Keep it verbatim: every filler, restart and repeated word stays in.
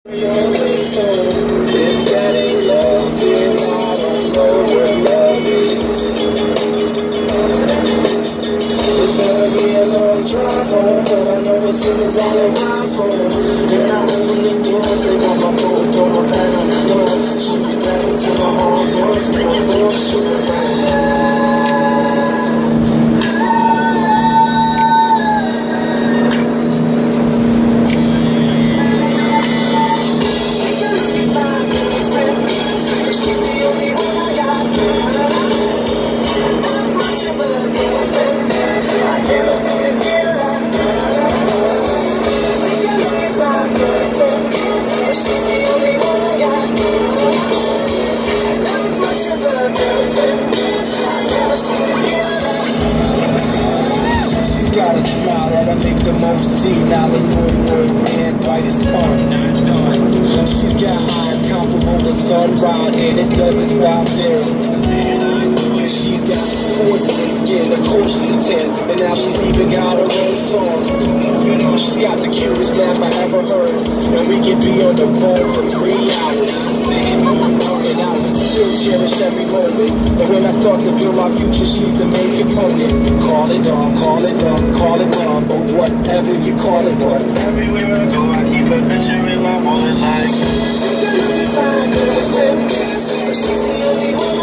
If that ain't love, then I don't know what love is. It's gonna be a long drive home, but I know as soon as I arrive home, then I open the door, take off my coat, throw my bag on the floor. She be back into my arms once more for sure. Got a smile that I make the most senile and more man, white as tongue, not done. She's got eyes comparable to sunrise, and it doesn't stop there. She's got porcelain skin, of course she's a ten, and now she's even got her own song. She's got the cutest laugh I ever heard, and we can be on the phone for three hours. And I would still cherish every moment, and when I start to build my future, she's the main component. Call it love, call it love, call it love, or whatever you call it, but everywhere I go, I keep a picture in my wallet like, take a look at my girlfriend, but she's the only one.